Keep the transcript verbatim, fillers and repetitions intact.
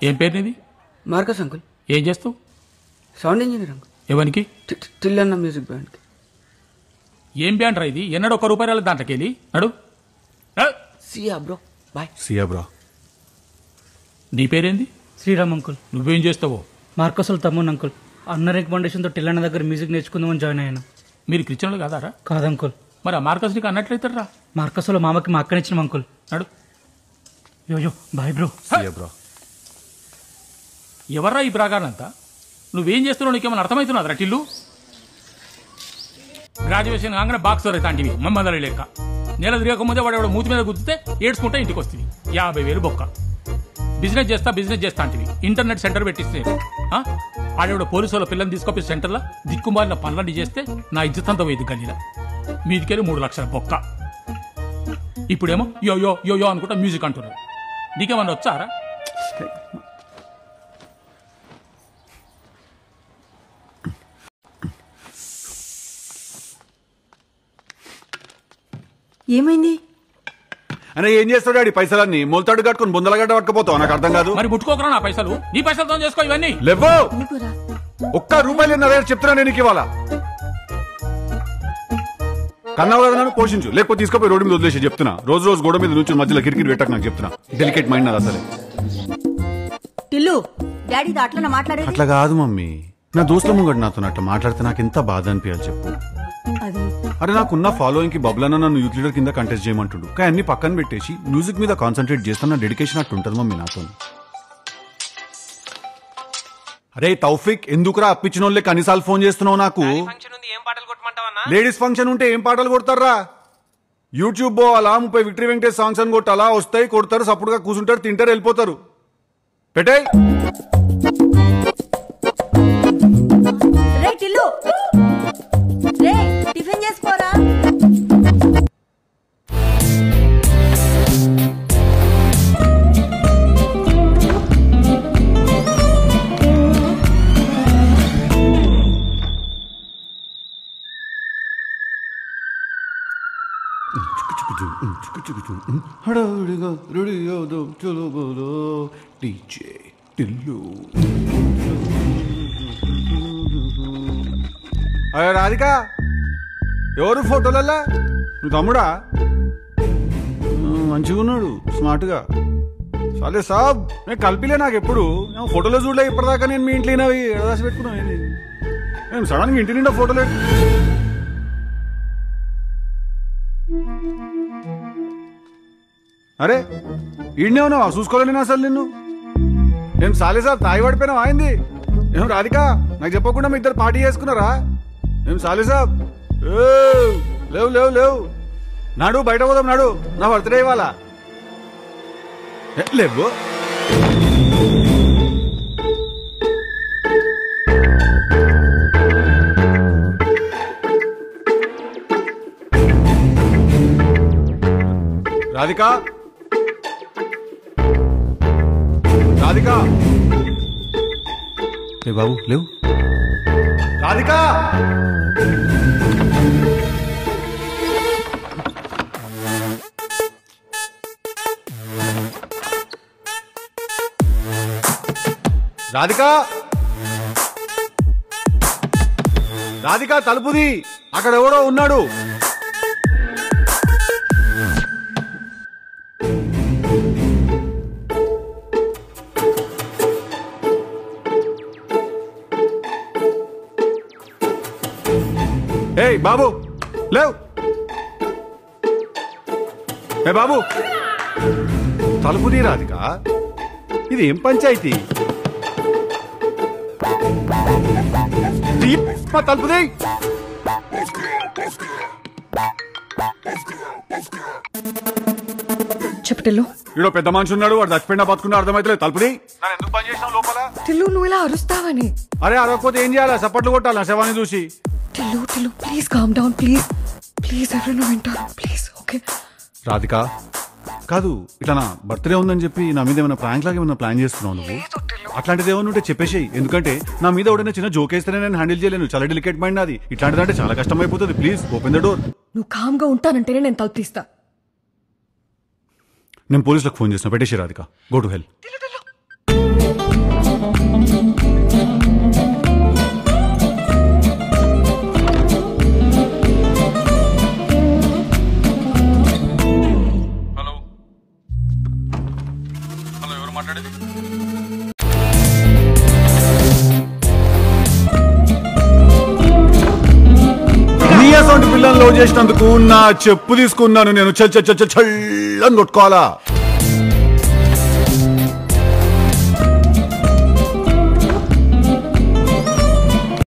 ఏం పేరు నీది? Marcus uncle. ఏం చేస్తావు? Sound engineer uncle. ఎవరికి? టిల్లన్న మ్యూజిక్ బ్యాండ్కి. ఏం బ్యాండ్ రా ఇది? ఎన్నడో ఒక్క రూపాయలు దాంట్లోకి వెళ్ళి నడు. See ya bro bye. See ya bro. నీ పేరేంది? శ్రీరామ్ అంకుల్. నువ్వేం చేస్తావో? మార్కసులు తమ్మున్ అంకుల్. అన్న రికమెండేషన్తో టిల్లన్న దగ్గర మ్యూజిక్ నేర్చుకుందామని జాయిన్ అయ్యాను. మీరు క్రిస్టియన్లు కాదారా? కాదంకుల్. మరి ఆ మార్కస్ నీకు అన్నట్లయితారా? మార్కసులో మామకి మా అక్కనిచ్చిన అంకుల్. నడు. Yo yo boy bro. See ya bro. ఎవర్రా ఈ బ్రాగానంతా? నువ్వేం చేస్తున్నావు నీకేమైనా అర్థమవుతున్నది రా టిల్లు? గ్రాడ్యుయేషన్ కాగానే బాక్స్ తాంటివి మమ్మదల లెక్క. నెల తిరగకముందే వాడు మూతి మీద గుద్దితే ఏడ్చుకుంటే ఇంటికి వస్తుంది. యాభై వేలు బొక్క. బిజినెస్ చేస్తా బిజినెస్ చేస్తా అంటివి. ఇంటర్నెట్ సెంటర్ పెట్టిస్తే ఆడేవాడు పోలీసు వాళ్ళ పిల్లల్ని తీసుకొప్పి సెంటర్లో దిక్కుమాలిన పనులన్నీ చేస్తే నా ఇజ్జతంత పోయింది గల్లీలో. మీదికెళ్ళి మూడు లక్షల బొక్క. ఇప్పుడేమో యో యో యో యో అనుకుంటా మ్యూజిక్ అంటున్నారు. నీకేమన్నా వచ్చారా? ఏమైంది? అనే ఏం చేస్తాడు ఆడి పైసలన్నీ మొలతాడు కట్టుకుని బొందలగడ్డ పట్టుకుపోతావు? నాకు అర్థం కాదు. మరి ముట్టుకోకరా నా పైసలు. నీ పైసలతో చేసుకో ఇవన్నీ. లేవో ఒక్క రూపాయలు నా దగ్గర చెప్తున్నా నేను ఇవ్వాలా? కన్నావు కదా నన్ను పోషించు, లేకపోతే తీసుకుపోయి రోడ్డు మీద వదిలేసి చెప్తున్నా. రోజు రోజు గోడ మీద నుంచి మధ్యలో కిరికిరి పెట్టక నాకు చెప్తున్నా. డెలికేట్ మైండ్ నాది అసలే. టిల్లు డాడీ అట్లా మాట్లాడేది అట్లా కాదు మమ్మీ. నా దోస్తుల ముంగడు నాతో అట్లా మాట్లాడితే నాకు ఎంత బాధ అనిపించాలి చెప్పు. అరే నాకున్న ఫాలోయింగ్ కి బబ్లన్న నన్ను యూత్ లీడర్ కింద కంటెస్ట్ చేయమంటుడు. కానీ అన్ని పక్కన పెట్టేసి మ్యూజిక్ మీద కాన్సన్ట్రేట్ చేస్తున్న డెడికేషన్ అట్టు ఉంటుంది మమ్మీ నాతో. అరే తౌఫిక్, ఎందుకురా అప్పించిన వాళ్ళే కనీసాలు ఫోన్ చేస్తున్నావు నాకు? లేడీస్ ఫంక్షన్ ఉంటే ఏం పాటలు కొడతారా? యూట్యూబ్ పోవాలా, ముప్పై విక్టరీ వెంకటేష్ సాంగ్స్ అని కొట్టాలా? వస్తాయి, కొడతారు, సపోర్ట్గా కూర్చుంటారు, తింటారు, వెళ్ళిపోతారు. పెట్టాయి. టిఫిన్ చేసుకోరా. హడావిడిగా రెడీ అవుదాం చలో బోలో డీజే టిల్లు. అయ్యో రాధిక, ఎవరు ఫోటోలల్లా? నువ్వు తమ్ముడా? మంచిగా ఉన్నాడు, స్మార్ట్ గా. సరే సాబ్, నేను కలిపిలే నాకు ఎప్పుడు. ఫోటోలో చూడలే ఇప్పటిదాకా. నేను మీ ఇంట్లో ఎడదాసి పెట్టుకున్నాను. ఏంది నేను సడన్ గా ఇంటి నిండా ఫోటోలు. అరే ఈడనే ఉన్నావా? చూసుకోలే నేను అసలు నిన్ను. ఏం సాలే సాబ్ తాగి పడిపోయినావు అయింది? ఏం రాధిక, నాకు చెప్పకుండా మీ ఇద్దరు పార్టీ చేసుకున్నారా? ఏం సాలే సాబ్? లేవు లేవు లేవు. నాడు బయట పోదాం, నాడు నా బర్త్డే ఇవ్వాలా? లేవు. రాధిక, రాధిక, ఏ బాబు లేవు. రాధిక, రాధిక, రాధిక తలుపుది. అక్కడ ఎవడో ఉన్నాడు. ఏయ్ బాబు లేవు. ఏ బాబు తలుపుది. రాధిక, ఇది ఏం పంచాయతీ? తలుపుది. చెప్పటిల్లు, ఈడో పెద్ద మనిషి ఉన్నాడు, వాడు చచ్చిపోయినా బతుకున్నా అర్థమైతే. తలుపుది. ఎందుకు పని చేసావు లోపల? టిల్లు నువ్వు ఇలా అరుస్తావని. అరే అరవకపోతే ఏం చేయాలా? చప్పట్లు కొట్టాలా శవాన్ని చూసి? Tillu Tillu please calm down please please. ఎవరైనా వింటారు ప్లీజ్. ఓకే రాధిక, కాదు ఇట్లా నా బర్త్డే ఉందని చెప్పి నా మీద ఏమైనా ప్రాంక్ లాగా ఏమైనా ప్లాన్ చేస్తున్నావు నువ్వు? అట్లాంటిది ఏమైనా ఉంటే చెప్పేసేయి. ఎందుకంటే నా మీద ఎవడైనా చిన్న జోక్ వేస్తేనే నేను హ్యాండిల్ చేయలేను. చాలా డెలికేట్ మైండ్ నాది. ఇట్లాంటిదంటే చాలా కష్టం అయిపోతుంది. Please open the door. నువ్వు కామ్ గా ఉంటానంటేనే నేను తలుపు తీస్తా. నేను పోలీసులకు ఫోన్ చేసిన. పెట్టేసి రాధిక, గో టు హెల్. పిల్లని లవ్ చేసినందుకు నా చెప్పు తీసుకున్నాను నేను చల్ చల్ చల్ చల్లని కొట్టుకోవాలా